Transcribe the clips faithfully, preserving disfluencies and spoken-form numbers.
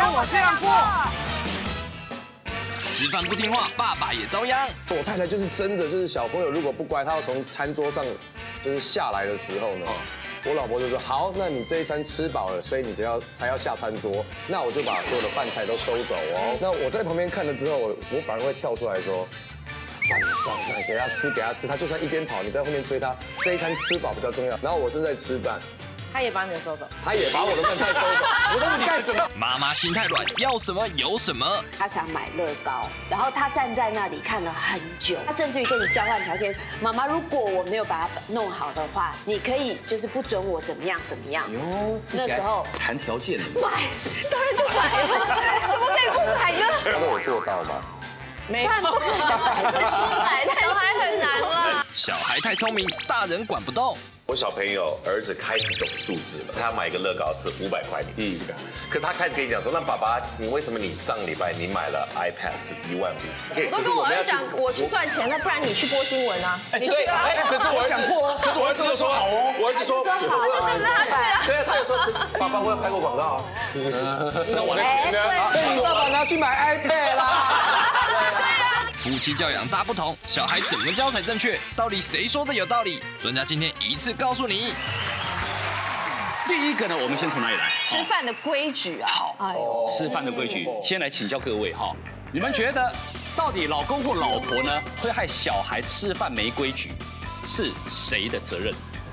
跟我这样过。 吃饭不听话，爸爸也遭殃。 我太太就是真的，就是小朋友如果不乖，他要从餐桌上就是下来的时候呢，我老婆就说好，那你这一餐吃饱了，所以你就要才要下餐桌，那我就把所有的饭菜都收走哦。那我在旁边看了之后，我我反而会跳出来说。 算了算了算了，给他吃给他吃，他就算一边跑，你在后面追他，这一餐吃饱比较重要。然后我正在吃饭， 他也把你的收走， 他也把我的饭菜收走。我说你干什么？ 妈妈心太软，要什么有什么。 他想买乐高，然后他站在那里看了很久，他甚至于跟你交换条件：妈妈，如果我没有把它弄好的话，你可以就是不准我怎么样怎么样。 哟， 那时候谈条件呢？ 买，当然就买了，怎么可以不买呢？ 他都有做到吗？ 没办法，小孩很难啦。 小孩太聪明，大人管不动。 我小朋友儿子开始懂数字了，他要买一个乐高是五百块，嗯，可他开始跟你讲说，那爸爸，你为什么你上礼拜你买了 iPad 是一万五？ 我都跟我儿子讲，我去赚钱，那不然你去播新闻啊？你去啊？ 哎，可是我儿子，可是我儿子就说好哦，我儿子说， 那就跟着他去啊。 对啊，他就说，爸爸我有拍过广告。 那我的钱呢？被你爸爸拿去买 iPad 啦。 夫妻教养大不同，小孩怎么教才正确？到底谁说的有道理？专家今天一次告诉你。 第一个呢，我们先从哪里来？ 吃饭的规矩啊。 好，哎呦，吃饭的规矩，先来请教各位哈。你们觉得，到底老公或老婆呢，会害小孩吃饭没规矩，是谁的责任？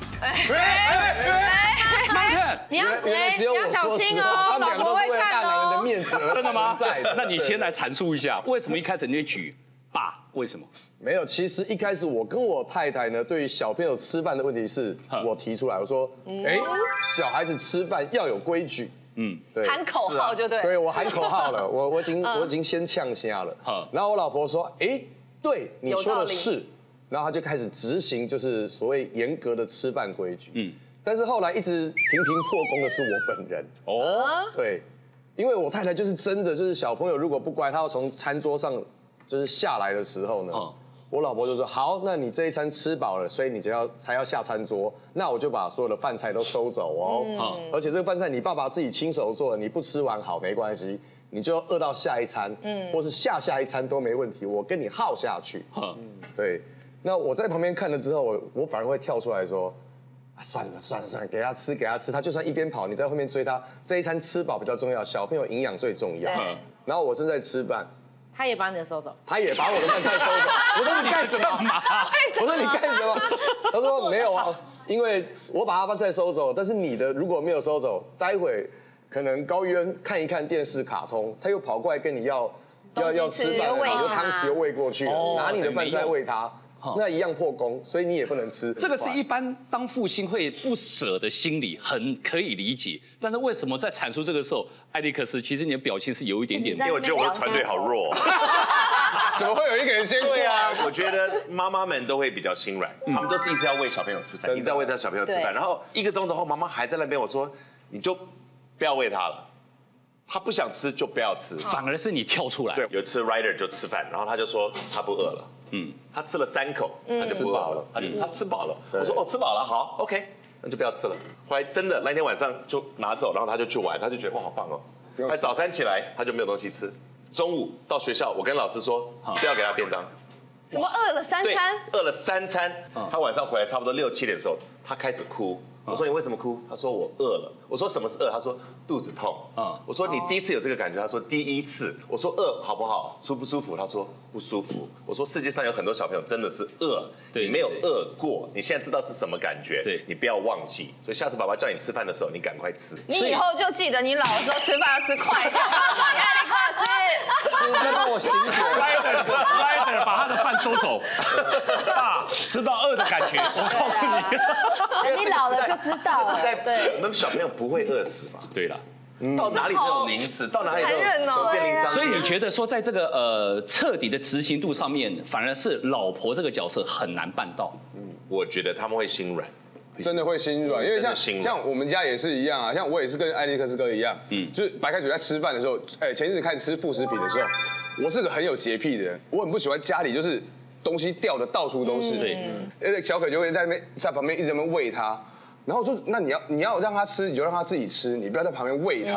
你要只有我说实话，他们两个都是为了大男人的面子而真的吗？ 在。 那你先来阐述一下，为什么一开始你会举爸？为什么？ 没有，其实一开始我跟我太太呢，对于小朋友吃饭的问题是我提出来，我说，哎，小孩子吃饭要有规矩。嗯，对， 喊口号就对。 对我喊口号了，我我已经我已经先呛瞎了。然后我老婆说，哎，对，你说的是。然后他就开始执行，就是所谓严格的吃饭规矩。嗯，但是后来一直频频破功的是我本人。哦，对，因为我太太就是真的，就是小朋友如果不乖，他要从餐桌上就是下来的时候呢，我老婆就说好，那你这一餐吃饱了，所以你就要才要下餐桌，那我就把所有的饭菜都收走哦。嗯，而且这个饭菜你爸爸自己亲手做的，你不吃完好没关系。 你就饿到下一餐，嗯，或是下下一餐都没问题，我跟你耗下去。嗯，对。那我在旁边看了之后，我我反而会跳出来说，啊，算了算了算了，给他吃给他吃，他就算一边跑，你在后面追他，这一餐吃饱比较重要，小朋友营养最重要。然后我正在吃饭， 他也把你的收走， 他也把我的饭菜收走。我说你干什么？我说你干什么？他说没有啊，因为我把他饭菜收走，但是你的如果没有收走，待会。 可能高渊看一看电视卡通，他又跑过来跟你要要要吃饭，你就汤匙又喂过去，拿你的饭菜喂他，那一样破功，所以你也不能吃。 这个是一般当父亲会不舍的心理，很可以理解。但是为什么在阐述这个时候，艾利克斯，其实你的表情是有一点点， 因为我觉得我的团队好弱。 怎么会有一个人先过啊？ 我觉得妈妈们都会比较心软，他们都是一直要喂小朋友吃饭，一直要喂他小朋友吃饭，然后一个钟头后，妈妈还在那边，我说你就。 不要喂他了，他不想吃就不要吃， 反而是你跳出来。 对，有一次 Ryder 就吃饭，然后他就说他不饿了，嗯，他吃了三口，他就不饿了，他就他吃饱了。我说哦吃饱了，好 ，OK， 那就不要吃了。后来真的那天晚上就拿走，然后他就去玩，他就觉得哇好棒哦。哎，早餐起来他就没有东西吃，中午到学校我跟老师说不要给他便当。 什么饿了三餐？ 饿了三餐。他晚上回来差不多六七点的时候，他开始哭。我说你为什么哭？他说我饿了。我说什么是饿？他说肚子痛。我说你第一次有这个感觉？他说第一次。我说饿好不好？舒不舒服？他说不舒服。我说世界上有很多小朋友真的是饿，你没有饿过，你现在知道是什么感觉，你不要忘记。所以下次爸爸叫你吃饭的时候，你赶快吃。 你以后就记得你老的时候吃饭要吃快点。艾利克斯， 是让我醒起来。 Ryder 把他的饭收走，爸知道饿的感觉，我告诉你， 你老了就知道了。 对，我们小朋友不会饿死嘛。 对了， 到哪里都有零食，到哪里都有便利商店。 所以你觉得说，在这个呃彻底的执行度上面，反而是老婆这个角色很难办到。 嗯，我觉得他们会心软。 真的会心软，因为像像我们家也是一样啊，像我也是跟艾利克斯哥一样，嗯，就是白开水在吃饭的时候，哎，前一阵子开始吃副食品的时候，我是个很有洁癖的人，我很不喜欢家里就是东西掉的到处都是，对，呃，小可就会在那边在旁边一直在那边喂他，然后就那你要你要让他吃，你就让他自己吃，你不要在旁边喂他，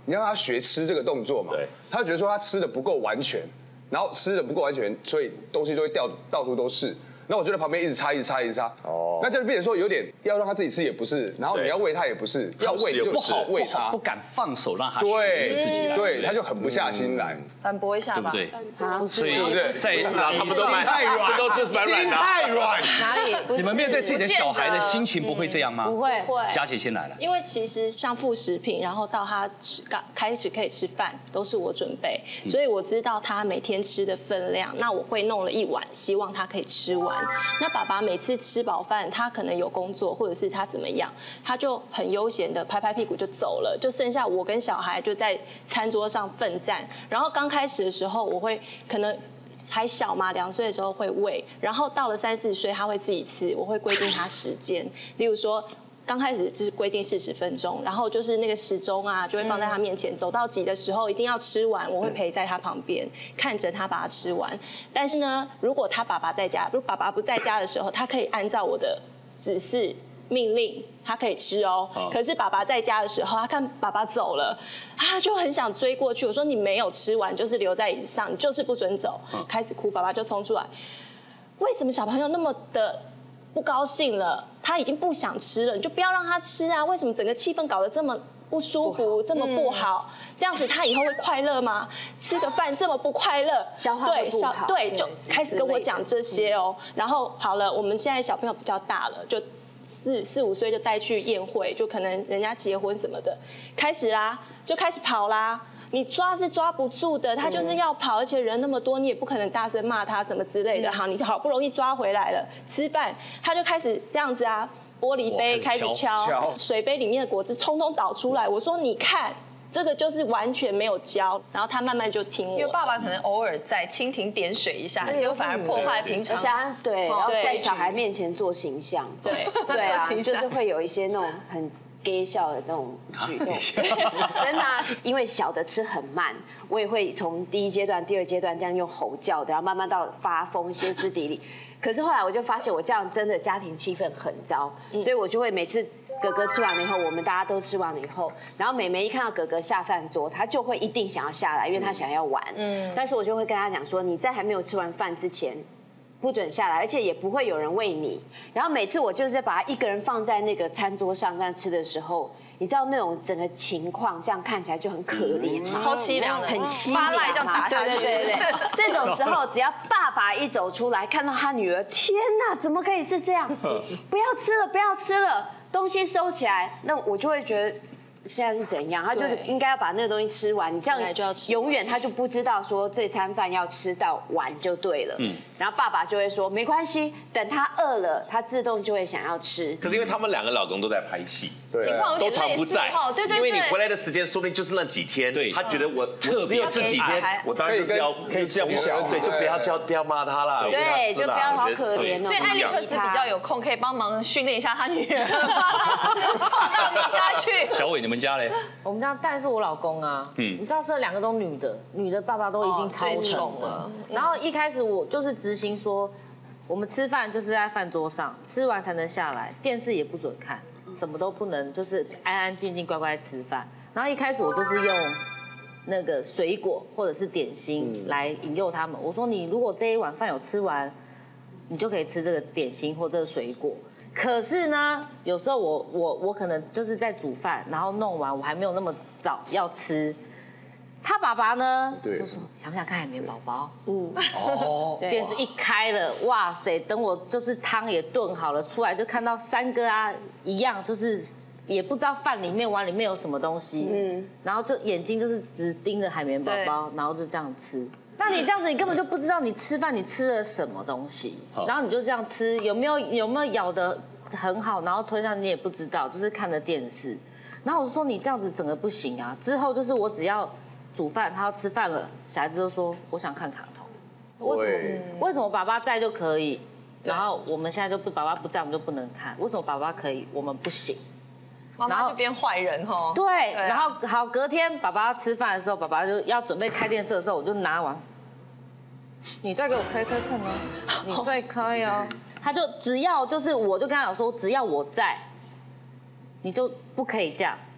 你让他学吃这个动作嘛，他就觉得说他吃的不够完全，然后吃的不够完全，所以东西就会掉到处都是。那我就在旁边一直擦，一直擦，一直擦。哦，那就变成说有点要让他自己吃也不是，然后你要喂他也不是，要喂就吃，喂他不敢放手让他对自己来， 对，他就狠不下心来， 反驳一下吧， 对不对？ 不是， 所以在是啊，他们都蛮太软， 这都是蛮软心的。 太软。 哪里？ 你们面对自己的小孩的心情不会这样吗？ 不会， 会。 佳琪先来了。 因为其实像副食品，然后到他吃刚开始可以吃饭，都是我准备，所以我知道他每天吃的分量。那我会弄了一碗，希望他可以吃完。那爸爸每次吃饱饭，他可能有工作，或者是他怎么样，他就很悠闲的拍拍屁股就走了，就剩下我跟小孩就在餐桌上奋战。然后刚开始的时候，我会可能还小嘛，两岁的时候会喂，然后到了三四岁他会自己吃，我会规定他时间，例如说。刚开始就是规定四十分钟，然后就是那个时钟啊，就会放在他面前，走到几的时候一定要吃完，我会陪在他旁边，看着他把它吃完。但是呢，如果他爸爸在家，如果爸爸不在家的时候，他可以按照我的指示命令，他可以吃哦。可是爸爸在家的时候，他看爸爸走了，他就很想追过去。我说你没有吃完，就是留在椅子上，你就是不准走。开始哭，爸爸就冲出来，为什么小朋友那么的不高兴了？他已经不想吃了，你就不要让他吃啊！为什么整个气氛搞得这么不舒服，这么不好？这样子他以后会快乐吗？吃个饭这么不快乐， 消化会不好， 对，就开始跟我讲这些哦。然后好了，我们现在小朋友比较大了，就四四五岁就带去宴会，就可能人家结婚什么的，开始啦，就开始跑啦。你抓是抓不住的，他就是要跑，而且人那么多，你也不可能大声骂他什么之类的。好，你好不容易抓回来了，吃饭他就开始这样子啊，玻璃杯开始敲，水杯里面的果汁通通倒出来。我说你看，这个就是完全没有教，然后他慢慢就听我。 因为爸爸可能偶尔在蜻蜓点水一下，结果反而破坏平常。 而且他对，然后在小孩面前做形象， 对对啊，就是会有一些那种很。gay 笑的那种举动，真的、啊，因为小的吃很慢，我也会从第一阶段、第二阶段这样用吼叫的，然后慢慢到发疯、歇斯底里。可是后来我就发现，我这样真的家庭气氛很糟，所以我就会每次哥哥吃完了以后，我们大家都吃完了以后，然后妹妹一看到哥哥下饭桌，她就会一定想要下来，因为她想要玩。嗯，但是我就会跟她讲说，你在还没有吃完饭之前。不准下来，而且也不会有人喂你。然后每次我就是把他一个人放在那个餐桌上这样吃的时候，你知道那种整个情况，这样看起来就很可怜嘛， 超凄凉的， 很凄凉嘛， 这样打下去。 对对对对，这种时候只要爸爸一走出来，看到他女儿，天哪，怎么可以是这样？不要吃了，不要吃了，东西收起来。那我就会觉得。现在是怎样？他就是应该要把那个东西吃完，你这样永远他就不知道说这餐饭要吃到完就对了。嗯，然后爸爸就会说没关系，等他饿了，他自动就会想要吃。 可是因为他们两个老公都在拍戏， 情况都常不在， 对对对， 因为你回来的时间说不定就是那几天，对，他觉得我我只有这几天，我当然就是要就是要小，对，就不要叫不要骂他啦， 对，就不要好可怜哦。 所以艾利克斯比较有空，可以帮忙训练一下他女儿，送到你家去。 小伟，你们家嘞？ 我们家当然是我老公啊，嗯，你知道，这两个都女的，女的爸爸都一定超宠了。然后一开始我就是执行说，我们吃饭就是在饭桌上，吃完才能下来，电视也不准看，什么都不能，就是安安静静乖乖吃饭。然后一开始我就是用那个水果或者是点心来引诱他们。我说你如果这一碗饭有吃完，你就可以吃这个点心或这个水果。可是呢，有时候我我我可能就是在煮饭，然后弄完我还没有那么早要吃。他爸爸呢就说想不想看海绵宝宝？嗯，哦，电视一开了，哇塞！等我就是汤也炖好了，出来就看到三个啊一样，就是也不知道饭里面碗里面有什么东西，嗯，然后就眼睛就是直盯着海绵宝宝，然后就这样吃。那你这样子，你根本就不知道你吃饭你吃了什么东西，然后你就这样吃，有没有有没有咬得很好，然后吞下你也不知道，就是看着电视。然后我就说你这样子整个不行啊。之后就是我只要煮饭，他要吃饭了，小孩子就说我想看卡通。为什么？为什么爸爸在就可以？然后我们现在就不爸爸不在，我们就不能看。为什么爸爸可以，我们不行？ 妈妈就变坏人哦。 对，然后好，隔天爸爸要吃饭的时候，爸爸就要准备开电视的时候，我就拿完。你再给我开开看啊！你再开啊！他就只要就是，我就跟他讲说，只要我在，你就不可以这样。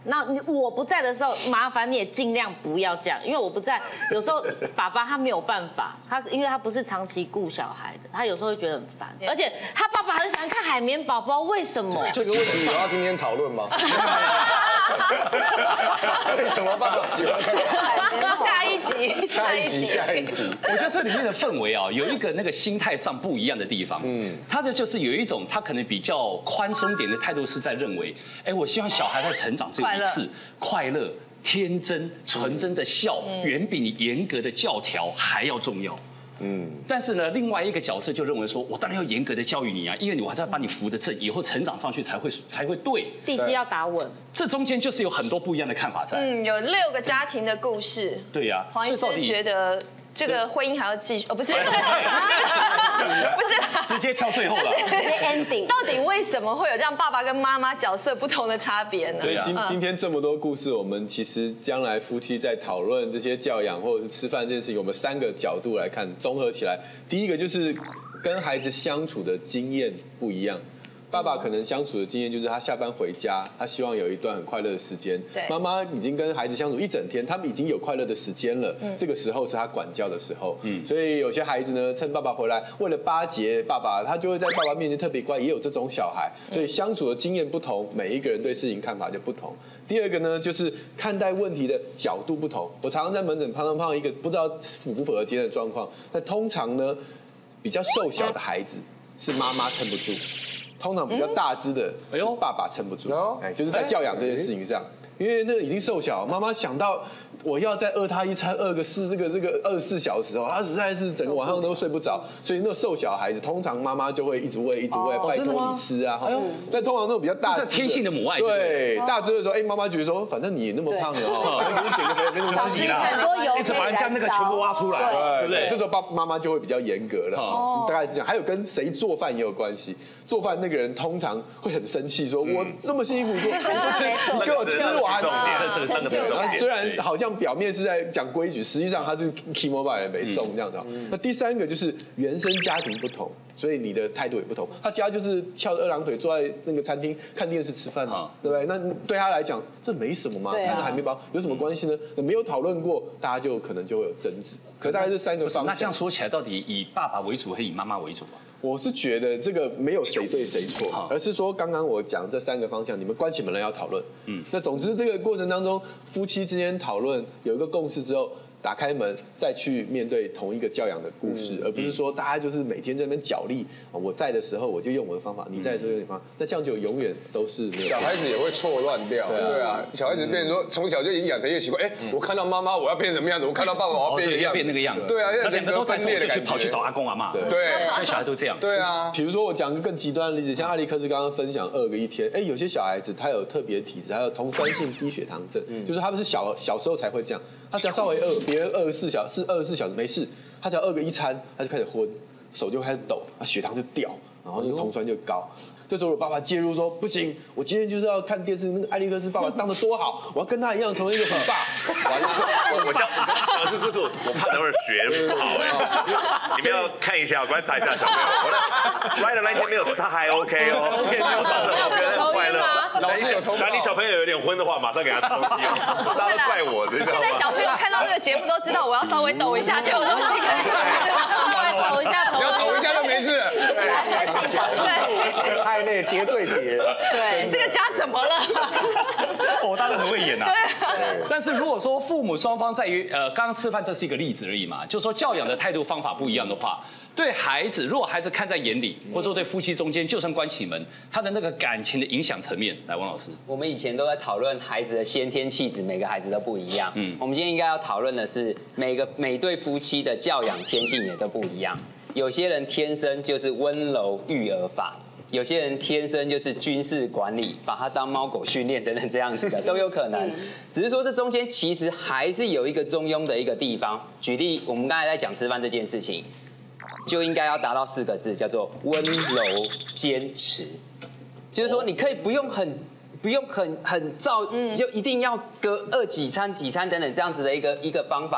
那你我不在的时候，麻烦你也尽量不要这样，因为我不在，有时候爸爸他没有办法，他因为他不是长期顾小孩的，他有时候会觉得很烦，而且他爸爸很喜欢看海绵宝宝，为什么？ 这个问题有要今天讨论吗？为什么爸爸喜欢看海绵宝宝？ 下一集， 下一集，下一集。 我觉得这里面的氛围啊，有一个那个心态上不一样的地方。嗯，他这就是有一种他可能比较宽松点的态度，是在认为，哎，我希望小孩在成长这一次快乐、天真、纯真的笑，远比你严格的教条还要重要。嗯，但是呢，另外一个角色就认为说，我当然要严格的教育你啊，因为你我还是要把你扶得正，以后成长上去才会才会对， 地基要打稳。 这中间就是有很多不一样的看法在。 嗯，有六个家庭的故事。 对呀， 黄医师觉得这个婚姻还要继续？哦，不是，不是， 直接跳最后了。 ending。 到底为什么会有这样爸爸跟妈妈角色不同的差别呢？ 所以今今天这么多故事，我们其实将来夫妻在讨论这些教养或者是吃饭这件事情，我们三个角度来看，综合起来，第一个就是跟孩子相处的经验不一样。爸爸可能相处的经验就是他下班回家，他希望有一段很快乐的时间。妈妈已经跟孩子相处一整天，他们已经有快乐的时间了。这个时候是他管教的时候。嗯，所以有些孩子呢，趁爸爸回来，为了巴结爸爸，他就会在爸爸面前特别乖，也有这种小孩。所以相处的经验不同，每一个人对事情看法就不同。第二个呢，就是看待问题的角度不同。我常常在门诊碰到碰到一个不知道符不符合今天的状况，那通常呢，比较瘦小的孩子是妈妈撑不住。通常比较大只的是爸爸撑不住，哎，就是在教养这件事情上，因为那已经瘦小，妈妈想到我要再饿他一餐，饿个四这个这个二十四小时哦，他实在是整个晚上都睡不着，所以那个瘦小孩子通常妈妈就会一直喂一直喂，拜托你吃啊，那通常那种比较大， 这是天性的母爱， 对，大只的时候，哎，妈妈觉得说，反正你那么胖了哦，给你减个肥，没什么事情啦， 很多油， 一直把人家那个全部挖出来，对不对？ 这时候爸妈妈就会比较严格了，大概是这样，还有跟谁做饭也有关系。做饭那个人通常会很生气，说：“我这么辛苦做，你给我吃完。”虽然好像表面是在讲规矩，实际上他是 key mobile 人没送这样的。那第三个就是原生家庭不同，所以你的态度也不同。他家就是翘着二郎腿坐在那个餐厅看电视吃饭，对不对？那对他来讲这没什么嘛，看个海绵宝宝有什么关系呢？没有讨论过，大家就可能就会有争执。可大概是三个方向。 那这样说起来，到底以爸爸为主还是以妈妈为主啊？ 我是觉得这个没有谁对谁错，而是说刚刚我讲这三个方向，你们关起门来要讨论。嗯，那总之这个过程当中，夫妻之间讨论有一个共识之后，打开门再去面对同一个教养的故事，而不是说大家就是每天在那边角力。我在的时候我就用我的方法，你在的时候用你的方法，那这样就永远都是没有。 小孩子也会错乱掉，对啊，小孩子变成说从小就已经养成一个习惯，哎，我看到妈妈我要变成什么样子，我看到爸爸我要变那个样子， 对啊， 那两个都分裂的感觉，跑去找阿公阿妈， 对， 那小孩都这样， 对啊。 比如说我讲个更极端的例子，像艾利克斯刚刚分享二个一天，哎，有些小孩子他有特别体质，还有酮酸性低血糖症，就是他们是小小时候才会这样，他只要稍微饿，别人二十四小是二十四小时没事，他只要饿个一餐，他就开始昏，手就开始抖，血糖就掉，然后那个酮酸就高。这时候我爸爸介入说：“不行，我今天就是要看电视，那个艾利克斯爸爸当得多好，我要跟他一样成为一个虎爸。” 我讲讲这故事，我怕等会儿学不好哎，你们要看一下，观察一下小朋友。我来的那天没有吃，他还 OK 哦 ，OK 没有发生，我觉得很快乐。 老师有通报， 假如你小朋友有点昏的话，马上给他吃东西哦，大家都怪我，知道吗？ 现在小朋友看到这个节目都知道，我要稍微抖一下就有东西可以吃， 抖一下， 只要抖一下就没事。 对。 太累，叠对叠。 对，这个家怎么了？ 哦，大家很会演啊。对。但是如果说父母双方在于呃，刚刚吃饭这是一个例子而已嘛，就是说教养的态度方法不一样的话，对孩子，如果孩子看在眼里，或者说对夫妻中间，就算关起门，他的那个感情的影响层面，来，王老师。 我们以前都在讨论孩子的先天气质，每个孩子都不一样。嗯。我们今天应该要讨论的是每个每对夫妻的教养天性也都不一样。有些人天生就是温柔育儿法。有些人天生就是军事管理，把他当猫狗训练等等这样子的都有可能。只是说这中间其实还是有一个中庸的一个地方。举例，我们刚才在讲吃饭这件事情，就应该要达到四个字，叫做温柔坚持。就是说，你可以不用很不用很很照，就一定要隔饿几餐几餐等等这样子的一个一个方法。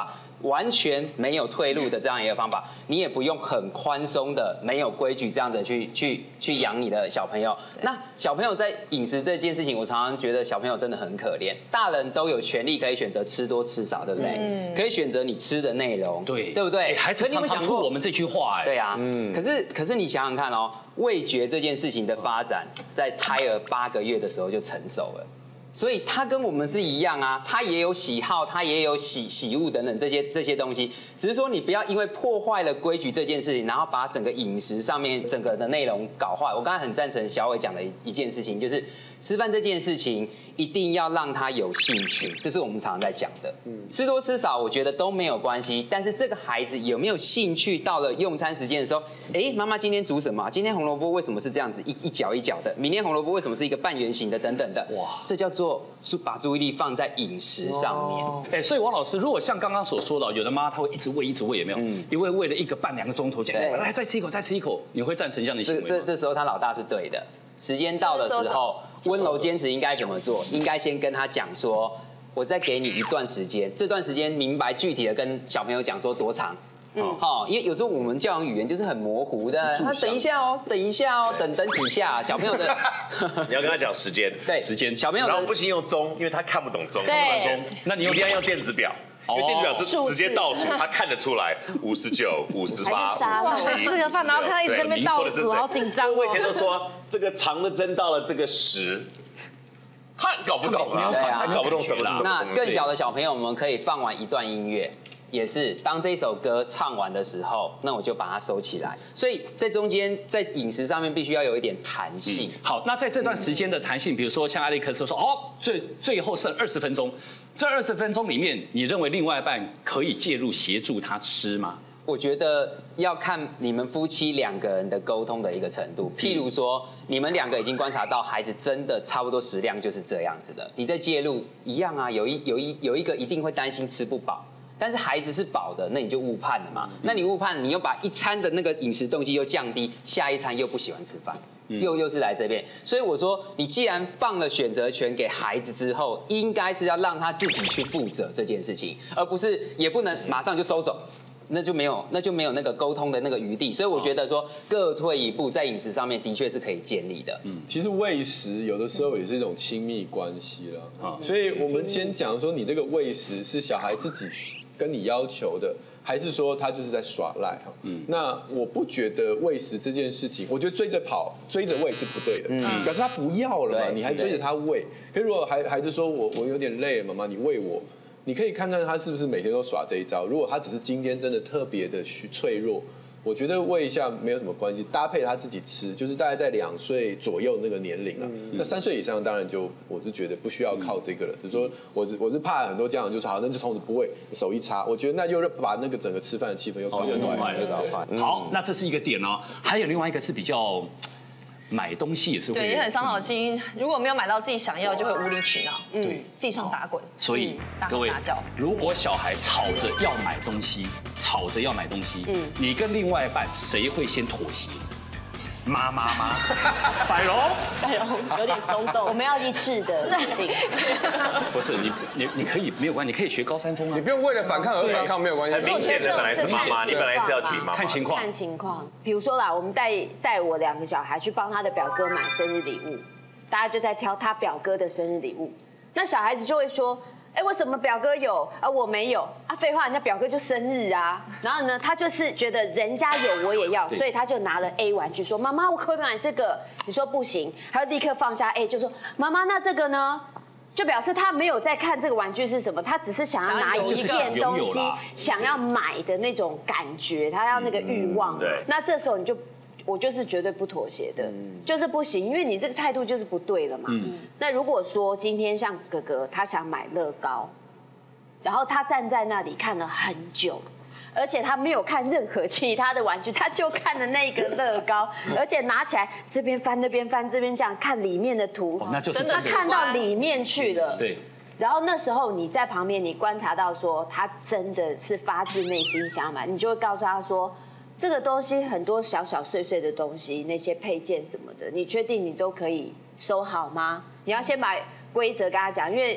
完全没有退路的这样一个方法，你也不用很宽松的没有规矩这样子去去去养你的小朋友。那小朋友在饮食这件事情，我常常觉得小朋友真的很可怜。大人都有权利可以选择吃多吃少，对不对？嗯，可以选择你吃的内容， 对对不对？ 孩子常常吐我们这句话，哎， 对啊，嗯。可是可是你想想看哦，味觉这件事情的发展，在胎儿八个月的时候就成熟了。所以他跟我们是一样啊，他也有喜好，他也有喜喜恶等等这些这些东西，只是说你不要因为破坏了规矩这件事情，然后把整个饮食上面整个的内容搞坏。我刚才很赞成小伟讲的一件事情，就是吃饭这件事情一定要让他有兴趣，这是我们常常在讲的。吃多吃少我觉得都没有关系，但是这个孩子有没有兴趣，到了用餐时间的时候，哎，妈妈今天煮什么？今天红萝卜为什么是这样子一一角一角的？明天红萝卜为什么是一个半圆形的？等等的，哇，这叫做把注意力放在饮食上面。 哎，所以王老师，如果像刚刚所说的，有的妈她会一直喂一直喂，有没有？因为喂了一个半两个钟头，讲来再吃一口再吃一口，你会赞成这样的行为吗？ 这这时候他老大是对的，时间到的时候。温柔坚持应该怎么做？应该先跟他讲说，我再给你一段时间，这段时间明白具体的跟小朋友讲说多长。嗯，好，因为有时候我们教养语言就是很模糊的，他等一下哦，等一下哦，等等几下，小朋友的， 你要跟他讲时间， 对， 时间， 小朋友， 然后不行用钟，因为他看不懂钟， 对， 那你一定要用电子表。因为电子表是直接倒数，他看得出来五十九、五十八、五十七。 吃个饭，然后看他一直在那边倒数，好紧张。 我以前都说这个长的针到了这个十，他搞不懂啊，他搞不懂什么是什么。 那更小的小朋友，我们可以放完一段音乐。也是，当这首歌唱完的时候，那我就把它收起来。所以在中间，在饮食上面必须要有一点弹性。 嗯、好，那在这段时间的弹性，比如说像艾利克斯说，哦，最最后剩二十分钟，这二十分钟里面，你认为另外一半可以介入协助他吃吗？ 我觉得要看你们夫妻两个人的沟通的一个程度。譬如说，你们两个已经观察到孩子真的差不多食量就是这样子的，你在介入一样啊，有一有一有一个一定会担心吃不饱。但是孩子是饱的，那你就误判了嘛。那你误判，你又把一餐的那个饮食动机又降低，下一餐又不喜欢吃饭，又又是来这边。所以我说，你既然放了选择权给孩子之后，应该是要让他自己去负责这件事情，而不是也不能马上就收走。那就没有，那就没有那个沟通的那个余地，所以我觉得说各退一步，在饮食上面的确是可以建立的。 嗯，其实喂食有的时候也是一种亲密关系了，啊，所以我们先讲说，你这个喂食是小孩自己跟你要求的，还是说他就是在耍赖哈？嗯，那我不觉得喂食这件事情，我觉得追着跑、追着喂是不对的，嗯，可是他不要了嘛，你还追着他喂，可是如果孩孩子说我我有点累了，妈妈你喂我。你可以看看他是不是每天都耍这一招。如果他只是今天真的特别的脆弱，我觉得喂一下没有什么关系，搭配他自己吃，就是大概在两岁左右那个年龄了。嗯、那三岁以上当然就我是觉得不需要靠这个了。只是说我是我是怕很多家长就说好，那就从此不喂，手一插，我觉得那就把那个整个吃饭的气氛又搞坏了。好，那这是一个点哦，还有另外一个是比较。买东西也是会对，也很伤脑筋。如果没有买到自己想要，就会无理取闹， 对， 地上打滚。 所以各位，如果小孩吵着要买东西，吵着要买东西，嗯，你跟另外一半谁会先妥协？妈妈妈，百荣， 百荣有点松动， 我们要一致的决定。 不是你你你可以没有关系，你可以学高山峰啊， 你不用为了反抗而反抗，没有关系。 很明显的本来是妈妈，你本来是要举妈妈， 看情况， 看情况。比如说啦，我们带带我两个小孩去帮他的表哥买生日礼物，大家就在挑他表哥的生日礼物，那小孩子就会说。哎，为什么表哥有啊我没有啊？废话，人家表哥就生日啊。然后呢，他就是觉得人家有我也要，所以他就拿了 A 玩具说：“妈妈，我可不可以买这个？”你说不行，他就立刻放下 A， 就说：“妈妈，那这个呢？”就表示他没有在看这个玩具是什么，他只是想要拿一件东西，想要买的那种感觉，他要那个欲望。对。那这时候你就。我就是绝对不妥协的，嗯、就是不行，因为你这个态度就是不对了嘛。嗯、那如果说今天像哥哥他想买乐高，然后他站在那里看了很久，而且他没有看任何其他的玩具，他就看了那个乐高，而且拿起来这边翻那边翻这边这样看里面的图， 哦、那就是真的看到里面去了。 对。 然后那时候你在旁边，你观察到说他真的是发自内心想要买，你就会告诉他说。这个东西很多小小碎碎的东西，那些配件什么的，你确定你都可以收好吗？你要先把规则跟他讲，因为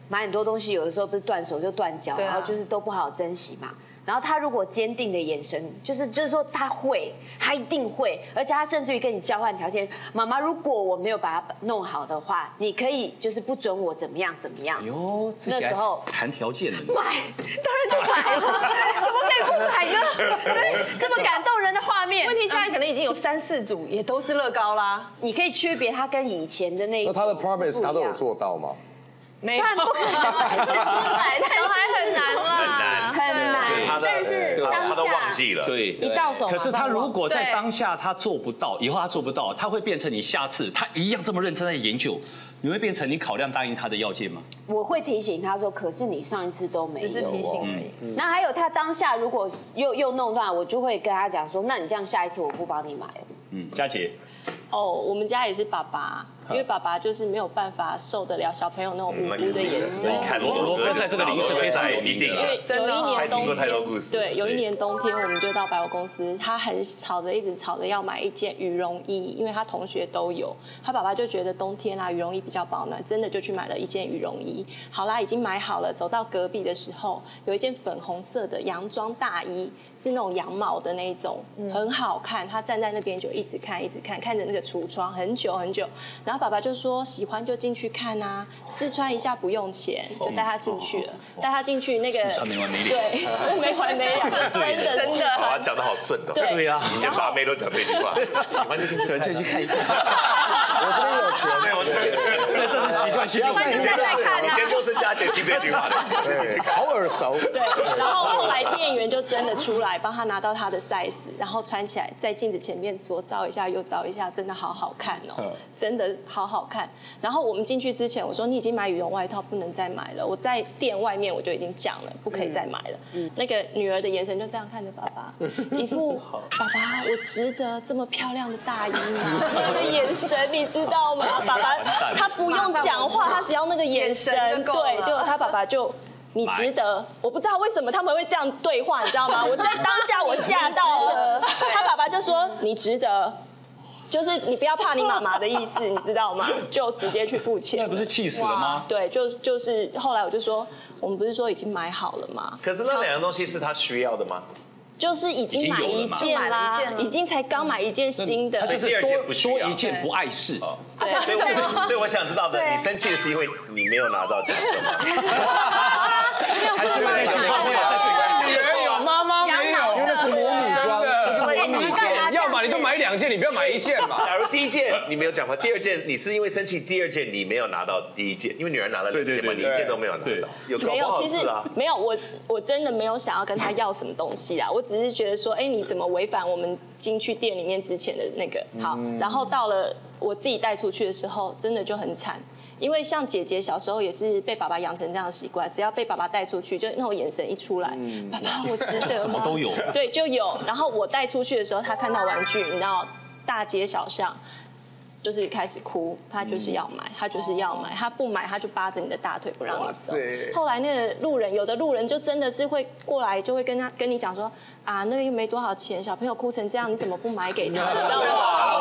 买很多东西，有的时候不是断手就断脚，然后就是都不好珍惜嘛。然后他如果坚定的眼神，就是就是说他会，他一定会，而且他甚至于跟你交换条件，妈妈，如果我没有把它弄好的话，你可以就是不准我怎么样怎么样。 哟， 那时候谈条件了， 买，当然就买了，怎么可以不买呢？对，这么感动人的画面。 问题家里可能已经有三四组，也都是乐高啦。 你可以区别他跟以前的那一那他的 promise 他都有做到吗？ 没有，不可能，小孩很难啦， 很难。但是当他都忘记了， 对， 一到手。 可是他如果在当下他做不到，以后他做不到，他会变成你下次他一样这么认真在研究，你会变成你考量答应他的要件吗？ 我会提醒他说，可是你上一次都没有， 只是提醒而已。 那还有他当下如果又又弄乱，我就会跟他讲说，那你这样下一次我不帮你买了。 嗯，佳姐。 哦，我们家也是爸爸，因为爸爸就是没有办法受得了小朋友那种无辜的眼神。 罗罗哥在这个领域是非常有名的， 因为有一年冬天，对，有一年冬天我们就到百货公司，他很吵着一直吵着要买一件羽绒衣，因为他同学都有，他爸爸就觉得冬天啊羽绒衣比较保暖，真的就去买了一件羽绒衣。好啦，已经买好了，走到隔壁的时候，有一件粉红色的洋装大衣，是那种羊毛的那一种，很好看。他站在那边就一直看，一直看，看着那个橱窗很久很久，然后爸爸就说喜欢就进去看啊，试穿一下不用钱，就带他进去了，带他进去那个试穿没完没了， 对，就没完没了，真的真的， 哇，讲得好顺哦， 对呀， 以前爸妹都讲这句话，喜欢就进去， 喜欢就去看一看， 我这边有钱， 对，我这边， 所以这是习惯性， 喜欢就现在看啊， 以前都是佳姐听这句话的， 对，好耳熟， 对，然后后来店员就真的出来帮他拿到他的 size， 然后穿起来在镜子前面左照一下右照一下，真的好好看哦，真的好好看。然后我们进去之前，我说你已经买羽绒外套，不能再买了。我在店外面我就已经讲了，不可以再买了。嗯、那个女儿的眼神就这样看着爸爸，一副爸爸我值得这么漂亮的大衣吗？那个眼神你知道吗？爸爸他不用讲话，他只要那个眼神，对，结果他爸爸就。你值得，我不知道为什么他们会这样对话，你知道吗？我在当下我吓到了，他爸爸就说你值得，就是你不要怕你妈妈的意思，你知道吗？就直接去付钱。 那不是气死了吗？ 对，就就是后来我就说，我们不是说已经买好了吗？ 可是那两样东西是他需要的吗？ 就是已经买一件啦，已经才刚买一件新的， 就是多多一件不碍事。 对， 所以我所以我想知道的，你生气的是因为你没有拿到奖的吗？ 还是因为这个方面女儿有，妈妈没有，因为那是母女装，不是第一件，要么你都买两件，你不要买一件嘛。 假如第一件你没有讲话，第二件你是因为生气，第二件你没有拿到第一件，因为女儿拿了两件嘛，你一件都没有拿到，有搞不好是啊。 没有，我我真的没有想要跟他要什么东西啊，我只是觉得说，哎，你怎么违反我们进去店里面之前的那个好，然后到了我自己带出去的时候，真的就很惨。因为像姐姐小时候也是被爸爸养成这样的习惯，只要被爸爸带出去，就那种眼神一出来，嗯、爸爸我值得吗？ 什么都有。 对，就有。然后我带出去的时候，他看到玩具，你知道，大街小巷，就是开始哭，他就是要买，他就是要买，他不买他就扒着你的大腿不让你走。后来那个路人，有的路人就真的是会过来，就会跟他跟你讲说，啊，那个又没多少钱，小朋友哭成这样，你怎么不买给他？你知道吗？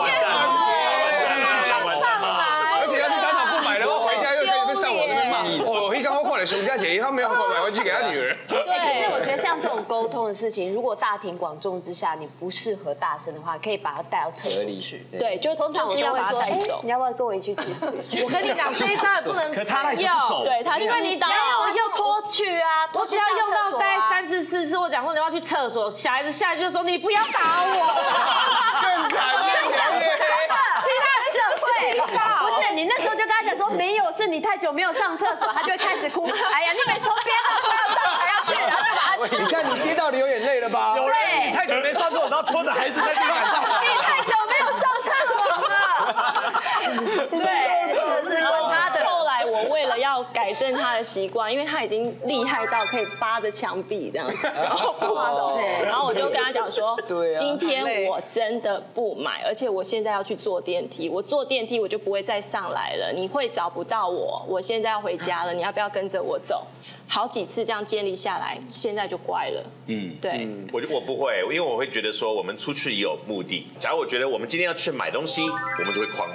而且要是当场不买的话，回家又可以被上网那边骂。哦，一刚刚换了熊家姐，他没有买回去给他女儿。 对，可是我觉得像这种沟通的事情，如果大庭广众之下你不适合大声的话，可以把他带到厕所去。 对，就通常我就会说，哎，你要不要跟我一起去厕所？ 我跟你讲，这一招也不能常用， 对他，因为你没有又拖去啊，我只要用到大概三次四次，我讲说你要去厕所，小孩子下来就说你不要打我， 更惨，更惨烈。 其他人怎会？不是你那时候就跟他讲说没有，是你太久没有上厕所，他就会开始哭。哎呀，你每从边上都要上还要去，然后就把他。 你看你跌到流眼泪了吧？ 有人你太久没上厕所，然后拖着孩子在地板上。 你太久没有上厕所了。对，这是问他的。 后来我为了要改正他的习惯，因为他已经厉害到可以扒着墙壁这样子，然后不走。然后我就跟他讲说，今天我真的不买，而且我现在要去坐电梯，我坐电梯我就不会再上来了，你会找不到我，我现在要回家了，你要不要跟着我走？好几次这样建立下来，现在就乖了。嗯，对。 我我不会，因为我会觉得说我们出去有目的。假如我觉得我们今天要去买东西，我们就会狂买。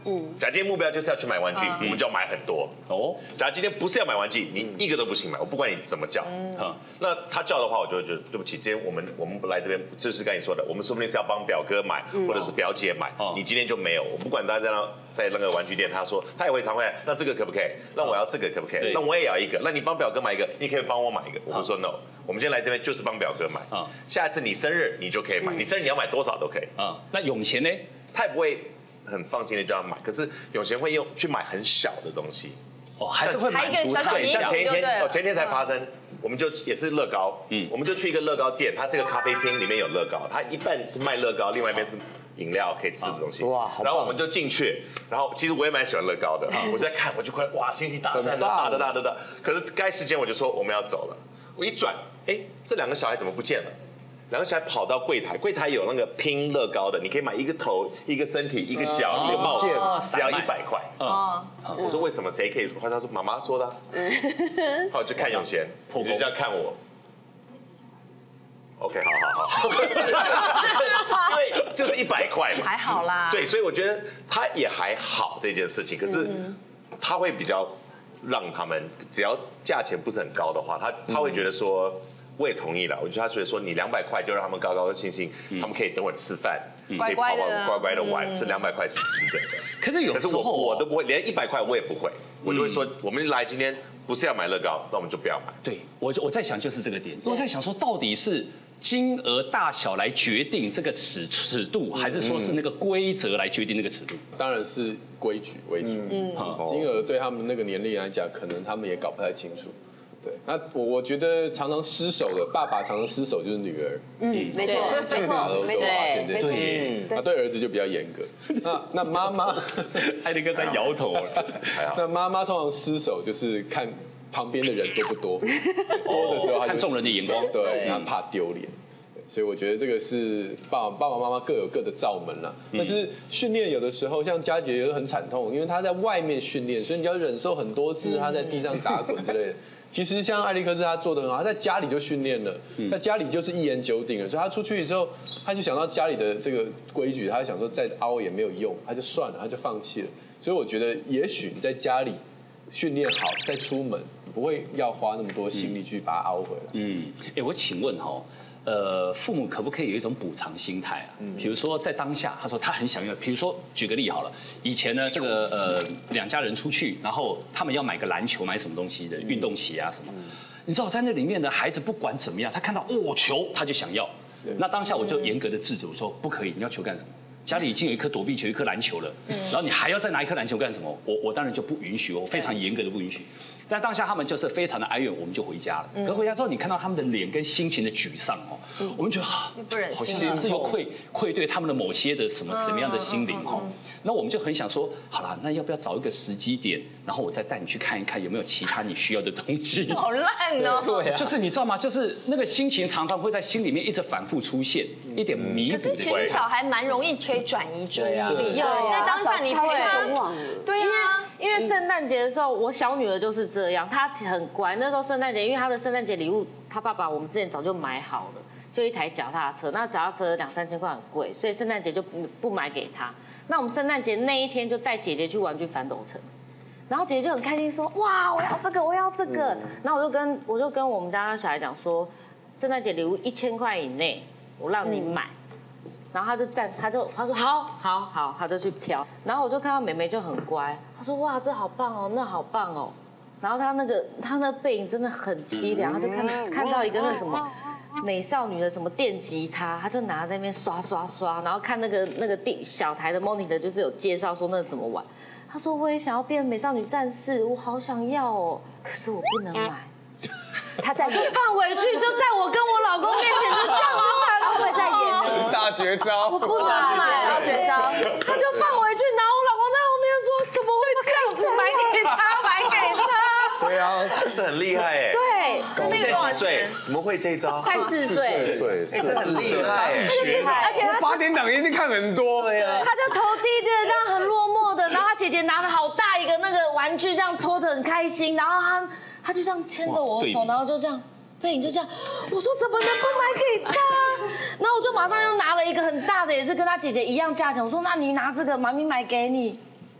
嗯，假如今天目标就是要去买玩具，我们就要买很多。哦，假如今天不是要买玩具，你一个都不行买，我不管你怎么叫。嗯，那他叫的话，我就会觉得对不起，今天我们我们来这边就是跟你说的，我们说不定是要帮表哥买，或者是表姐买，你今天就没有。我不管大家在那在那个玩具店，他说他也会常会，那这个可不可以？那我要这个可不可以？那我也要一个。那你帮表哥买一个，你可以帮我买一个。我会说 no， 我们今天来这边就是帮表哥买。啊，下一次你生日你就可以买，你生日你要买多少都可以。啊， 那永贤呢？ 他也不会很放心的就要买，可是永贤会用去买很小的东西。 哦，还是会买一个小小对，像前一天哦，前一天才发生，我们就也是乐高，嗯，我们就去一个乐高店，它是一个咖啡厅，里面有乐高，它一半是卖乐高，另外一边是饮料可以吃的东西。哇，然后我们就进去，然后其实我也蛮喜欢乐高的，我在看，我就快哇，星际大战的，大的大的大，可是该时间我就说我们要走了，我一转，哎，这两个小孩怎么不见了？两个小孩跑到柜台，柜台有那个拼乐高的，你可以买一个头、一个身体、一个脚、一个帽子，只要一百块。哦，我说为什么？谁可以？他说妈妈说的。嗯，好，就看永贤，你就这样看我。OK， 好好好。因为就是一百块嘛， 还好啦。 对，所以我觉得他也还好这件事情，可是他会比较让他们，只要价钱不是很高的话，他他会觉得说。我也同意了，我觉得他觉得说你两百块就让他们高高兴兴，他们可以等会儿吃饭，可以跑跑乖乖的玩，这两百块是值得的。 可是有时候我都不会，连一百块我也不会，我就会说我们来今天不是要买乐高，那我们就不要买。 对，我我在想就是这个点，我在想说到底是金额大小来决定这个尺尺度，还是说是那个规则来决定那个尺度？ 当然是规矩为主。嗯，金额对他们那个年龄来讲，可能他们也搞不太清楚。对，那我我觉得常常失手的爸爸常常失手就是女儿， 嗯，没错，没错， 没错，发现这件事情，那对儿子就比较严格。那那妈妈， 艾迪哥在摇头了。 那妈妈通常失手就是看旁边的人多不多，多的时候看众人的眼光， 对，他怕丢脸。所以我觉得这个是爸爸爸妈妈各有各的罩门啦。但是训练有的时候，像佳杰有很惨痛，因为他在外面训练，所以你要忍受很多次他在地上打滚之类的。其实像艾利克斯他做的很好，他在家里就训练了，在家里就是一言九鼎了。所以他出去之后，他就想到家里的这个规矩，他想说再凹也没有用，他就算了，他就放弃了。所以我觉得，也许你在家里训练好，再出门，不会要花那么多心力去把它凹回来。嗯， 哎，我请问哈。呃，父母可不可以有一种补偿心态啊？嗯，比如说在当下，他说他很想要，比如说举个例好了，以前呢，这个呃两家人出去，然后他们要买个篮球，买什么东西的运动鞋啊什么，你知道在那里面的孩子不管怎么样，他看到哦球他就想要，那当下我就严格的制止我说不可以，你要球干什么？家里已经有一颗躲避球，一颗篮球了，然后你还要再拿一颗篮球干什么？我我当然就不允许，我非常严格的不允许。但当下他们就是非常的哀怨，我们就回家了。可回家之后，你看到他们的脸跟心情的沮丧哦，我们觉得啊， 不忍心， 好像是有愧愧对他们的某些的什么什么样的心灵哦。那我们就很想说，好了，那要不要找一个时机点，然后我再带你去看一看有没有其他你需要的东西？ 好烂哦！ 对，就是你知道吗？就是那个心情常常会在心里面一直反复出现，一点弥补。 可是其实小孩蛮容易可以转移注意力， 有所以当下你会忘了。 对呀， 因为圣诞节的时候，我小女儿就是这样，她很乖。那时候圣诞节，因为她的圣诞节礼物，她爸爸我们之前早就买好了，就一台脚踏车。那脚踏车两三千块很贵，所以圣诞节就不不买给她。那我们圣诞节那一天就带姐姐去玩具反斗城，然后姐姐就很开心说：“哇，我要这个，我要这个。”然后我就跟我就跟我们家小孩讲说，圣诞节礼物一千块以内，我让你买。然后他就站，他就他说好，好，好，他就去挑。然后我就看到妹妹就很乖，她说哇，这好棒哦，那好棒哦。然后她那个她那背影真的很凄凉，她就看看到一个那什么美少女的什么电吉他，她就拿在那边刷刷刷，然后看那个那个电小台的 monitor 就是有介绍说那怎么玩。她说我也想要变美少女战士，我好想要哦，可是我不能买。他在演，放回去就在我跟我老公面前就这样子，他会不会在演呢？ 大绝招， 我不能买，绝招，他就放回去，然后我老公在后面说怎么会这样子，买给他，买给他。 对啊，这很厉害哎。 对， 你现在几岁？怎么会这一招？ 才四岁， 岁， 这很厉害哎。 而且他八点档一定看很多。 对啊。 他就头低低的，这样很落寞的，然后他姐姐拿了好大一个那个玩具，这样拖着很开心，然后他。他就这样牵着我的手，然后就这样背影就这样，我说怎么能不买给他？然后我就马上又拿了一个很大的，也是跟他姐姐一样价钱，我说那你拿这个，妈咪买给你。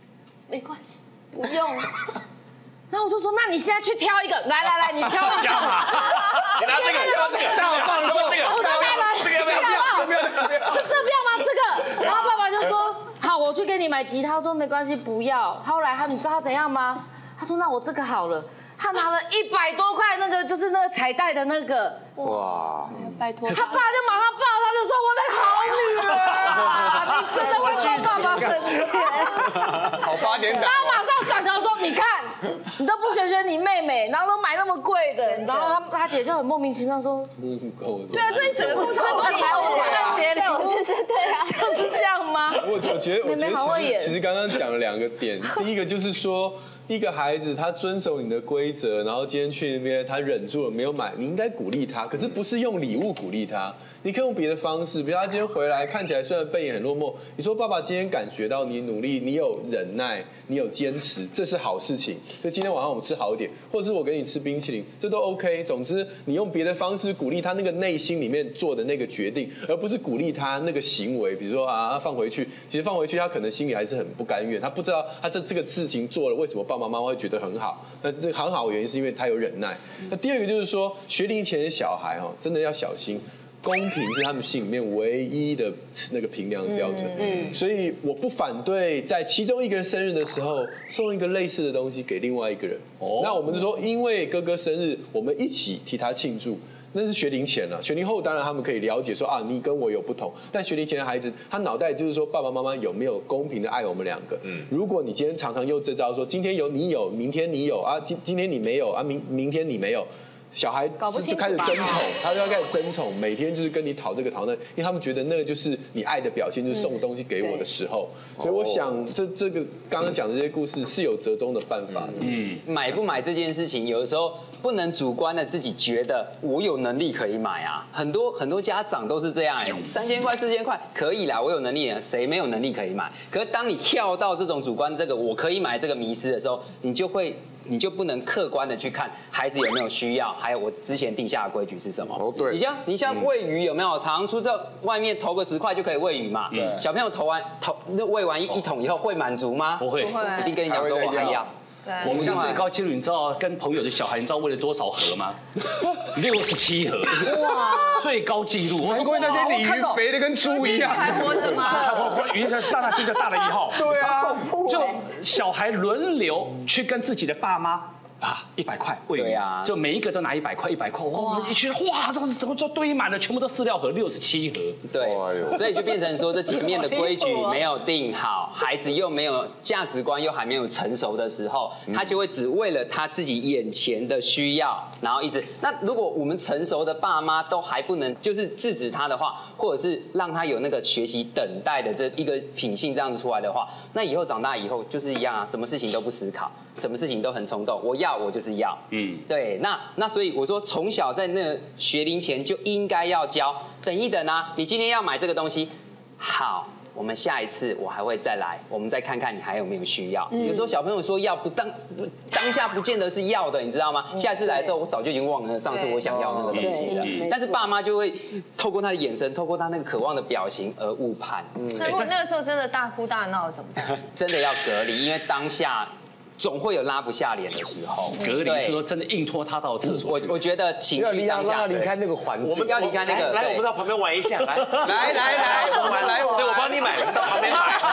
没关系，不用。然后我就说，那你现在去挑一个，来来来，你挑一个。 你拿这个，要这个，大放送这个。 我说来来， 这个要不要？ 要不要？这这不要吗？这个。然后爸爸就说，好，我去给你买吉他。说没关系，不要。后来他，你知道他怎样吗？他说，那我这个好了。他拿了一百多块那个，就是那个彩带的那个。哇！ 拜托。 他爸就马上抱，他就说我的好女儿，你真的会让爸爸生气。 好八点档。 他马上转头说，你看，你都不学学你妹妹，然后都买那么贵的，然后他他姐就很莫名其妙说， 对啊，这一整个故事都蛮好的。 对，我是是对啊， 就是这样吗？ 我我觉得我觉得其实其实刚刚讲了两个点，第一个就是说。一个孩子他遵守你的规则，然后今天去那边他忍住了没有买，你应该鼓励他，可是不是用礼物鼓励他，你可以用别的方式，比如他今天回来看起来虽然背影很落寞，你说爸爸今天感觉到你努力，你有忍耐，你有坚持，这是好事情。所以今天晚上我们吃好一点，或者是我给你吃冰淇淋，这都 OK。总之你用别的方式鼓励他那个内心里面做的那个决定，而不是鼓励他那个行为，比如说啊放回去，其实放回去他可能心里还是很不甘愿，他不知道他这这个事情做了为什么爸爸妈妈会觉得很好，那这个很好的原因是因为他有忍耐。那第二个就是说学龄前的小孩哦，真的要小心。公平是他们心里面唯一的那个评量的标准，嗯，所以我不反对在其中一个人生日的时候送一个类似的东西给另外一个人。哦，那我们就说，因为哥哥生日，我们一起替他庆祝。那是学龄前了，学龄后当然他们可以了解说啊，你跟我有不同。但学龄前的孩子，他脑袋就是说爸爸妈妈有没有公平的爱我们两个。嗯，如果你今天常常用这招说，今天有你有，明天你有啊，今今天你没有啊，明明天你没有。小孩就开始争宠，他就要开始争宠，每天就是跟你讨这个讨那，因为他们觉得那个就是你爱的表现，就是送东西给我的时候。所以我想，这这个刚刚讲的这些故事是有折中的办法的。嗯， 买不买这件事情，有的时候不能主观的自己觉得我有能力可以买啊。很多很多家长都是这样，哎，三千块、四千块可以啦，我有能力啊，谁没有能力可以买？可是当你跳到这种主观这个我可以买这个迷思的时候，你就会。你就不能客观的去看孩子有没有需要，还有我之前定下的规矩是什么？哦，对。你像你像喂鱼有没有？常出在外面投个十块就可以喂鱼嘛？对。小朋友投完投那喂完一一桶以后会满足吗？ 不会， 一定跟你讲说我还要。 对。 我们家最高纪录，你知道跟朋友的小孩，你知道喂了多少盒吗？六十七盒。哇！最高纪录。 难怪那些鲤鱼肥的跟猪一样。 还活着吗？ 鱼的刹那间就大了一号。 对啊。 就小孩轮流去跟自己的爸妈。啊，一百块喂鱼啊，就每一个都拿一百块，一百块，我们一去哇，这怎么就堆满了，全部都饲料盒，六十七盒。 对，所以就变成说，这前面的规矩没有定好，孩子又没有价值观，又还没有成熟的时候，他就会只为了他自己眼前的需要，然后一直。那如果我们成熟的爸妈都还不能就是制止他的话，或者是让他有那个学习等待的这一个品性这样子出来的话，那以后长大以后就是一样啊，什么事情都不思考，什么事情都很冲动，我要。我就是要，嗯，对，那那所以我说，从小在那学龄前就应该要教，等一等啊，你今天要买这个东西，好，我们下一次我还会再来，我们再看看你还有没有需要。嗯、有时候小朋友说要不当不当下不见得是要的，你知道吗？下次来的时候我早就已经忘了上次我想要那个东西了，但是爸妈就会透过他的眼神，透过他那个渴望的表情而误判。 那如果那个时候真的大哭大闹怎么办？ 真的要隔离，因为当下。总会有拉不下脸的时候， 隔离是说真的硬拖他到厕所。 我我觉得情绪当下要离开那个环境， 我们要离开那个。 来，我们到旁边玩一下，来来来来，我们来，对我帮你买，到旁边买。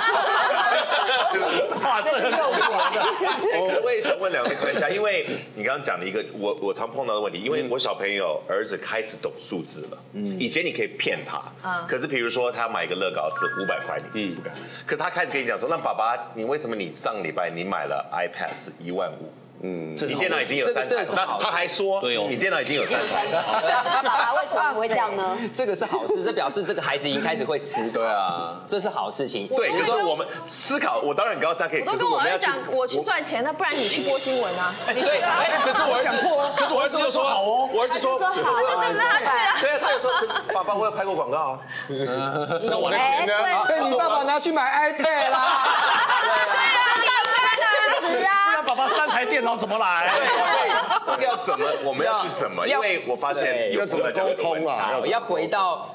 哇，这很诱惑的。我也想问两位专家，因为你刚刚讲的一个我我常碰到的问题，因为我小朋友儿子开始懂数字了，以前你可以骗他，可是比如说他买个乐高是五百块，你不敢。可是他开始跟你讲说，那爸爸，你为什么你上礼拜你买了 iPad 是一万五？嗯，你电脑已经有三台，那他还说，你电脑已经有三台。 那爸爸为什么会这样呢？ 这个是好事，这表示这个孩子已经开始会思考。 对啊， 这是好事情。 对，可是我们思考，我当然高三可以。 我都跟我儿子讲，我去赚钱，那不然你去播新闻啊？你去啊？ 可是我儿子，可是我儿子就说好哦，我儿子说好， 那就让他去啊。 对啊，他也说，爸爸我有拍过广告啊。 那我的钱呢？被你爸爸拿去买 iPad 啦。 对啊，事实啊。 爸爸三台电脑怎么来？ 对，所以这个要怎么，我们要去怎么？因为我发现有怎么沟通啊？ 要回到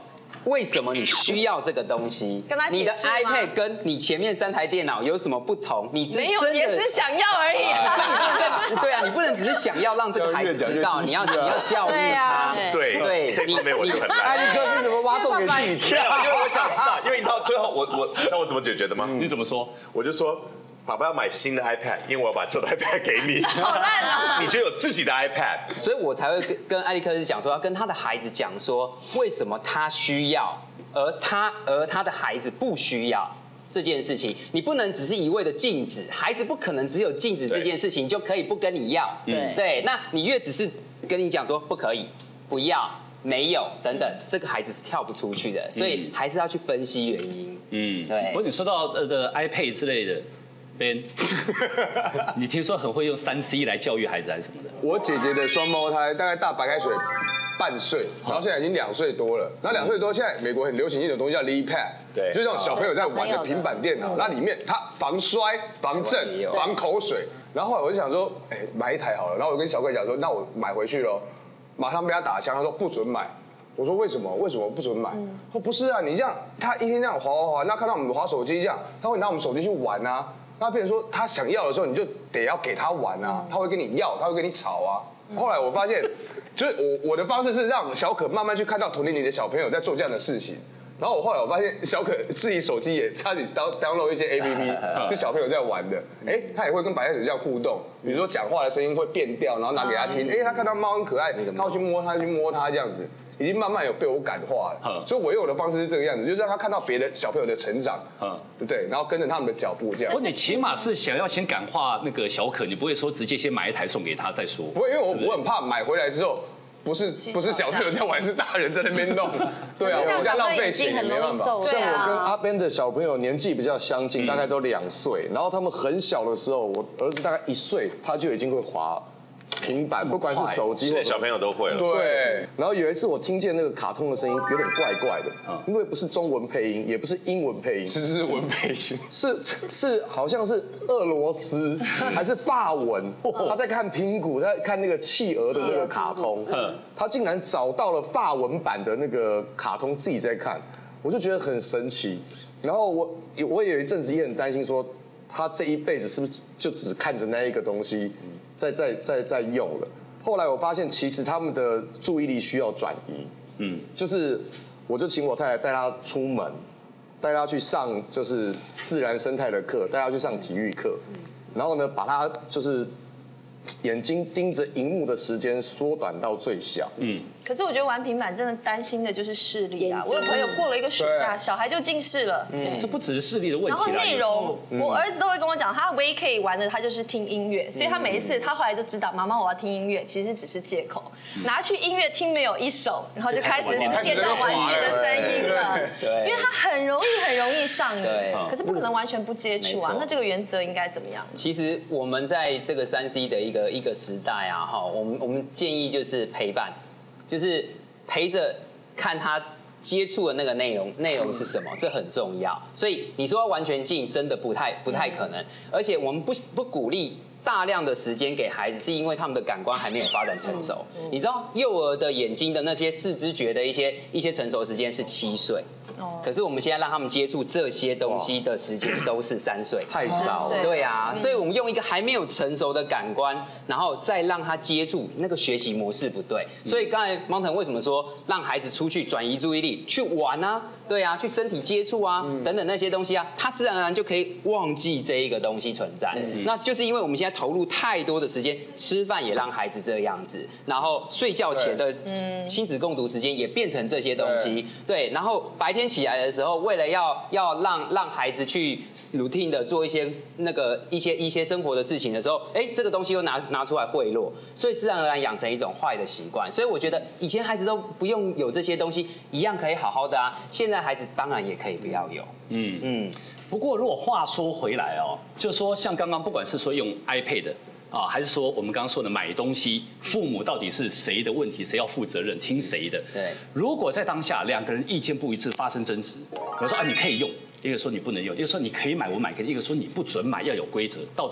为什么你需要这个东西？ 跟他你的解释吗 iPad 跟你前面三台电脑有什么不同？你没有，也是想要而已。 对对啊，你不能只是想要让这个孩子知道，你要你要教育他。 对对， 这方面我就很烂。 艾利克是怎么挖洞给自己跳？ 因为我想知道，因为你到最后我我你知道我怎么解决的吗？ 你怎么说？ 我就说。爸爸要买新的 iPad， 因为我要把旧的 iPad 给你。 好烂啊！ 你就有自己的 iPad， 所以我才会跟跟艾利克斯讲说，要跟他的孩子讲说，为什么他需要，而他而他的孩子不需要这件事情。你不能只是一味的禁止，孩子不可能只有禁止这件事情就可以不跟你要。 对对，那你越只是跟你讲说不可以、不要、没有等等，这个孩子是跳不出去的，所以还是要去分析原因。嗯，对。 不过你说到呃的 iPad 之类的。Ben， 你听说很会用三 C 来教育孩子还是什么的？ 我姐姐的双胞胎大概大白开水半岁，然后现在已经两岁多了。然后两岁多，现在美国很流行一种东西叫 LeapPad， 对，就这种小朋友在玩的平板电脑，那里面它防摔、防震、防口水。然后后来我就想说，哎，买一台好了。然后我跟小贵讲说，那我买回去咯，马上被他打枪，他说不准买。我说为什么？为什么不准买？他说不是啊，你这样他一天这样滑滑滑，那看到我们滑手机这样，他会拿我们手机去玩啊。那变成说他想要的时候，你就得要给他玩啊，他会跟你要，他会跟你吵啊。后来我发现，就是我我的方式是让小可慢慢去看到同年龄的小朋友在做这样的事情。然后我后来我发现，小可自己手机也他自己 download 一些 A P P， 是小朋友在玩的。哎，他也会跟白开水这样互动，比如说讲话的声音会变调，然后拿给他听。哎，他看到猫很可爱，他会去摸它，去摸它这样子。已经慢慢有被我感化了，所以我用的方式是这个样子，就是让他看到别的小朋友的成长，对不对？然后跟着他们的脚步这样。 不过你起码是想要先感化那个小可，你不会说直接先买一台送给他再说。 不会，因为我我很怕买回来之后，不是不是小朋友在玩，是大人在那边弄。对啊，我这样浪费钱也没办法。像我跟阿 Ben 的小朋友年纪比较相近，大概都两岁，然后他们很小的时候，我儿子大概一岁，他就已经会滑平板，不管是手机或小朋友都会了。 对。然后有一次我听见那个卡通的声音有点怪怪的，因为不是中文配音，也不是英文配音，是日文配音，是是好像是俄罗斯还是法文。他在看苹果，在看那个企鹅的那个卡通，他竟然找到了法文版的那个卡通，自己在看，我就觉得很神奇。然后我我有一阵子也很担心说，他这一辈子是不是就只看着那一个东西？在在在在用了，后来我发现其实他们的注意力需要转移，嗯，就是我就请我太太带他出门，带他去上就是自然生态的课，带他去上体育课，然后呢把他就是眼睛盯着荧幕的时间缩短到最小，嗯。 可是我觉得玩平板真的担心的就是视力啊！我有朋友过了一个暑假，小孩就近视了。 嗯，这不只是视力的问题。 然后内容，我儿子都会跟我讲，他唯一可以玩的，他就是听音乐。所以他每一次，他后来就知道，妈妈我要听音乐，其实只是借口。拿去音乐听没有一首，然后就开始是电脑玩具的声音了。对，因为他很容易很容易上瘾。对，可是不可能完全不接触啊。那这个原则应该怎么样？ 其实我们在这个三 C 的一个一个时代啊，哈，我们我们建议就是陪伴。就是陪着看他接触的那个内容，内容是什么，这很重要。所以你说要完全禁，真的不太不太可能。而且我们不不鼓励大量的时间给孩子，是因为他们的感官还没有发展成熟。你知道幼儿的眼睛的那些视知觉的一些一些成熟时间是七岁。可是我们现在让他们接触这些东西的时间都是三岁， 太早了。 对啊，所以我们用一个还没有成熟的感官，然后再让他接触，那个学习模式不对。所以刚才 Mountain 为什么说让孩子出去转移注意力，去玩啊，对啊，去身体接触啊，等等那些东西啊，他自然而然就可以忘记这一个东西存在。那就是因为我们现在投入太多的时间，吃饭也让孩子这样子，然后睡觉前的亲子共读时间也变成这些东西，对，然后白天起来的时候，为了要要让让孩子去 routine 的做一些那个一些一些生活的事情的时候，哎，这个东西又拿拿出来贿赂，所以自然而然养成一种坏的习惯。所以我觉得以前孩子都不用有这些东西，一样可以好好的啊。现在孩子当然也可以不要有。嗯嗯。 不过如果话说回来哦，就说像刚刚不管是说用 iPad 啊，还是说我们刚刚说的买东西，父母到底是谁的问题，谁要负责任，听谁的？对。如果在当下两个人意见不一致，发生争执，有人说啊你可以用，一个说你不能用，一个说你可以买我买给你，一个说你不准买，要有规则，到底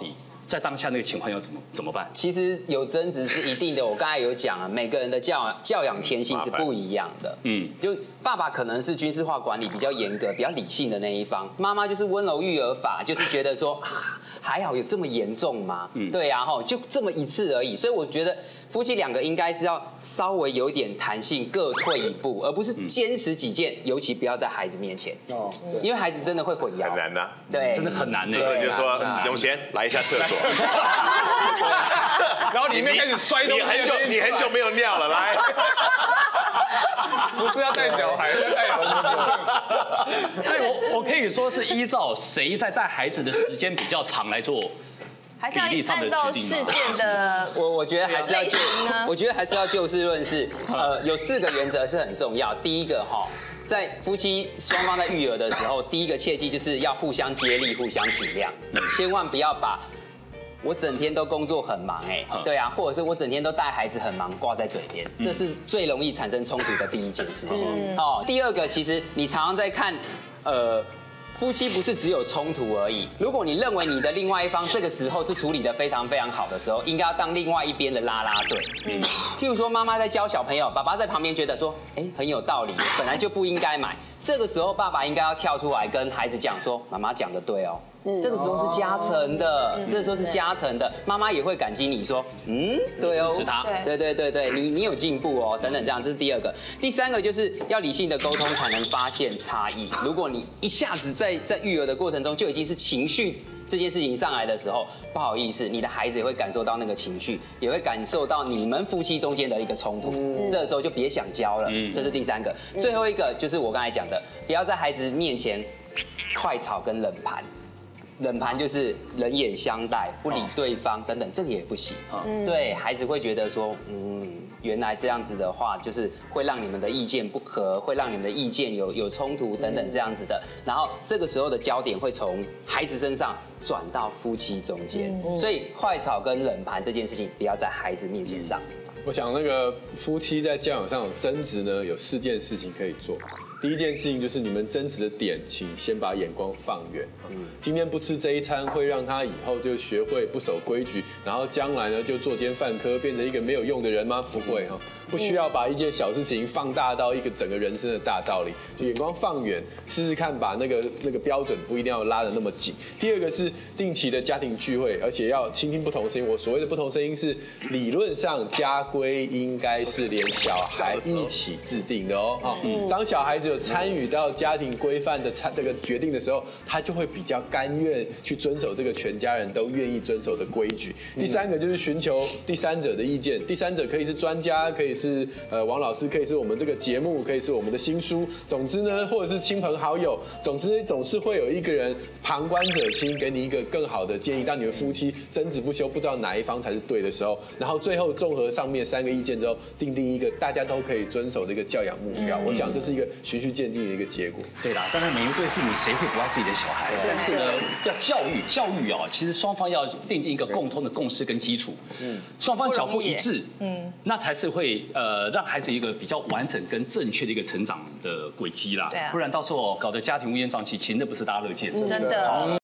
在当下那个情况要怎么怎么办？ 其实有争执是一定的，我刚才有讲啊，每个人的教教养天性是不一样的。嗯，就爸爸可能是军事化管理比较严格、比较理性的那一方，妈妈就是温柔育儿法，就是觉得说、啊、还好有这么严重吗？嗯，对呀、啊，哈，就这么一次而已。所以我觉得夫妻两个应该是要稍微有一点弹性，各退一步，而不是坚持己见，尤其不要在孩子面前哦，因为孩子真的会混淆， 很难的， 对， 真的很难的。 这时候你就说永贤来一下厕所。 然后里面开始摔东西， 你很久你很久没有尿了，来， 不是要带小孩，是带小孩。 所以我我可以说是依照谁在带孩子的时间比较长来做， 还是要按照事件的， 我我觉得还是要就，我觉得还是要就事论事。呃，有四个原则是很重要。第一个哈。在夫妻双方在育儿的时候，第一个切记就是要互相接力、互相体谅，千万不要把我整天都工作很忙哎，对啊，或者是我整天都带孩子很忙挂在嘴边，这是最容易产生冲突的第一件事情。哦，第二个其实你常常在看，呃。夫妻不是只有冲突而已。如果你认为你的另外一方这个时候是处理得非常非常好的时候，应该要当另外一边的啦啦队。嗯，譬如说妈妈在教小朋友，爸爸在旁边觉得说，哎，很有道理，本来就不应该买。这个时候爸爸应该要跳出来跟孩子讲说，妈妈讲的对哦。这个时候是加成的，这个时候是加成的，妈妈也会感激你说，嗯，对哦， 支持他， 对对对对，你你有进步哦，等等这样，这是第二个。第三个就是要理性的沟通才能发现差异。如果你一下子在在育儿的过程中就已经是情绪这件事情上来的时候，不好意思，你的孩子也会感受到那个情绪，也会感受到你们夫妻中间的一个冲突，这个时候就别想教了。这是第三个，最后一个就是我刚才讲的，不要在孩子面前快吵跟冷盘。冷盘就是冷眼相待，不理对方等等，这个也不行。对孩子会觉得说，嗯，原来这样子的话，就是会让你们的意见不合，会让你们的意见有有冲突等等这样子的。然后这个时候的焦点会从孩子身上转到夫妻中间，所以快吵跟冷盘这件事情不要在孩子面前上。 我想那个夫妻在教养上有争执呢，有四件事情可以做。第一件事情就是你们争执的点，请先把眼光放远。嗯，今天不吃这一餐，会让他以后就学会不守规矩，然后将来呢就作奸犯科，变成一个没有用的人吗？不会哈，不需要把一件小事情放大到一个整个人生的大道理，就眼光放远，试试看把那个那个标准不一定要拉得那么紧。第二个是定期的家庭聚会，而且要倾听不同声音。我所谓的不同声音是理论上家规应该是连小孩一起制定的哦。哈，当小孩子有参与到家庭规范的参这个决定的时候，他就会比较甘愿去遵守这个全家人都愿意遵守的规矩。第三个就是寻求第三者的意见，第三者可以是专家，可以是呃王老师，可以是我们这个节目，可以是我们的新书。总之呢，或者是亲朋好友，总之总是会有一个人旁观者清，给你一个更好的建议。当你们夫妻争执不休，不知道哪一方才是对的时候，然后最后综合上面三个意见之后，定定一个大家都可以遵守的一个教养目标。我想这是一个循序渐进的一个结果。 对啦，当然每一对父母谁会不爱自己的小孩？但是呢，要教育教育啊，其实双方要奠定一个共通的共识跟基础。嗯，双方脚步一致，嗯，那才是会呃让孩子一个比较完整跟正确的一个成长的轨迹啦。对啊，不然到时候搞得家庭乌烟瘴气，其实那不是大家乐见的。 真的。